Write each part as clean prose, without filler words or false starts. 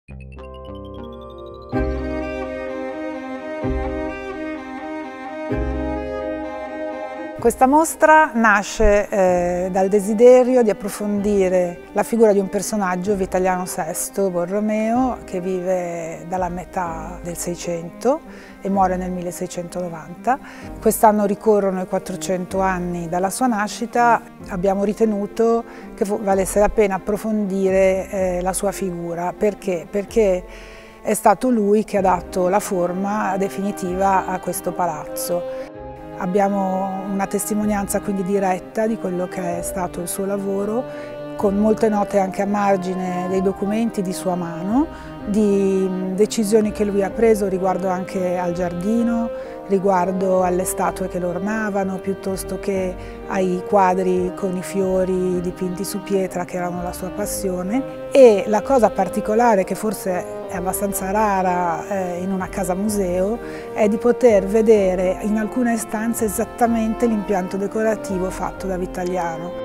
Questa mostra nasce dal desiderio di approfondire la figura di un personaggio, Vitaliano VI Borromeo, che vive dalla metà del Seicento e muore nel 1690. Quest'anno ricorrono i 400 anni dalla sua nascita. Abbiamo ritenuto che valesse la pena approfondire la sua figura. Perché? Perché è stato lui che ha dato la forma definitiva a questo palazzo. Abbiamo una testimonianza quindi diretta di quello che è stato il suo lavoro, con molte note anche a margine dei documenti di sua mano, di decisioni che lui ha preso riguardo anche al giardino, riguardo alle statue che lo ornavano, piuttosto che ai quadri con i fiori dipinti su pietra che erano la sua passione. E la cosa particolare, che forse è abbastanza rara in una casa museo, è di poter vedere in alcune stanze esattamente l'impianto decorativo fatto da Vitaliano.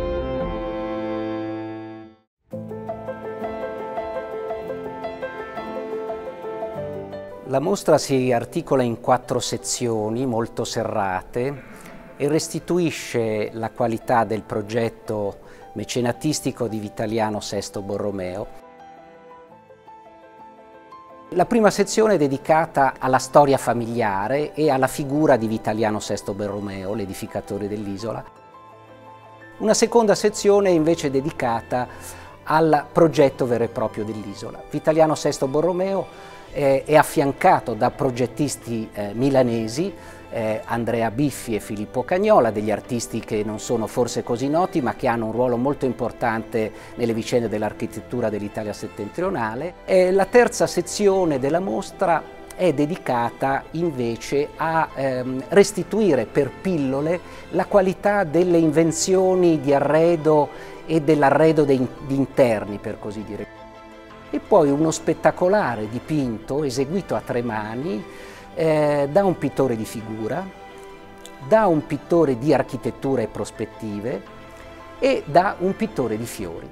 La mostra si articola in 4 sezioni molto serrate e restituisce la qualità del progetto mecenatistico di Vitaliano VI Borromeo. La prima sezione è dedicata alla storia familiare e alla figura di Vitaliano VI Borromeo, l'edificatore dell'isola. Una seconda sezione è invece dedicata al progetto vero e proprio dell'isola. Vitaliano VI Borromeo è affiancato da progettisti milanesi, Andrea Biffi e Filippo Cagnola, degli artisti che non sono forse così noti ma che hanno un ruolo molto importante nelle vicende dell'architettura dell'Italia settentrionale. La terza sezione della mostra è dedicata invece a restituire per pillole la qualità delle invenzioni di arredo e dell'arredo di interni, per così dire. E poi uno spettacolare dipinto eseguito a 3 mani da un pittore di figura, da un pittore di architettura e prospettive e da un pittore di fiori.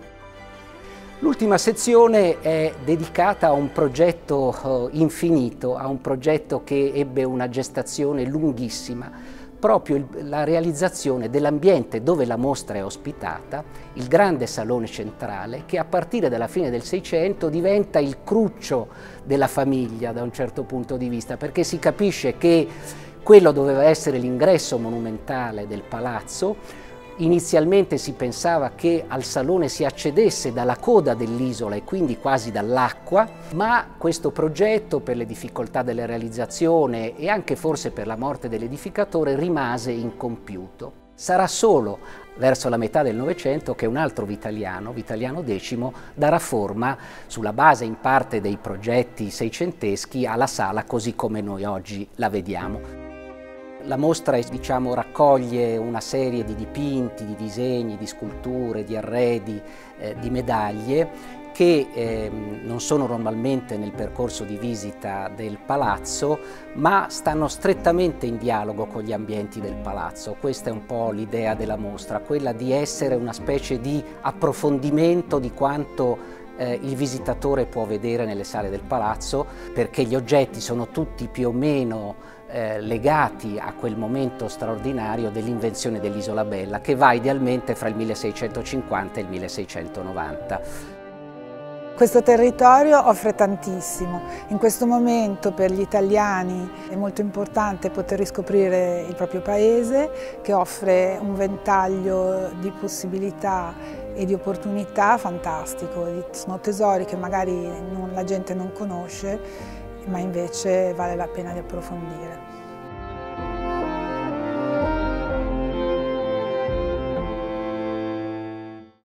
L'ultima sezione è dedicata a un progetto infinito, a un progetto che ebbe una gestazione lunghissima, proprio la realizzazione dell'ambiente dove la mostra è ospitata, il grande salone centrale, che a partire dalla fine del Seicento diventa il cruccio della famiglia da un certo punto di vista, perché si capisce che quello doveva essere l'ingresso monumentale del palazzo. Inizialmente si pensava che al salone si accedesse dalla coda dell'isola e quindi quasi dall'acqua, ma questo progetto, per le difficoltà della realizzazione e anche forse per la morte dell'edificatore, rimase incompiuto. Sarà solo verso la metà del Novecento che un altro Vitaliano, Vitaliano X, darà forma, sulla base in parte dei progetti seicenteschi, alla sala così come noi oggi la vediamo. La mostra, diciamo, raccoglie una serie di dipinti, di disegni, di sculture, di arredi, di medaglie che non sono normalmente nel percorso di visita del palazzo, ma stanno strettamente in dialogo con gli ambienti del palazzo. Questa è un po' l'idea della mostra, quella di essere una specie di approfondimento di quanto il visitatore può vedere nelle sale del palazzo, perché gli oggetti sono tutti più o meno legati a quel momento straordinario dell'invenzione dell'Isola Bella, che va idealmente fra il 1650 e il 1690. Questo territorio offre tantissimo. In questo momento per gli italiani è molto importante poter riscoprire il proprio paese, che offre un ventaglio di possibilità e di opportunità fantastico. Sono tesori che magari la gente non conosce, ma invece vale la pena di approfondire.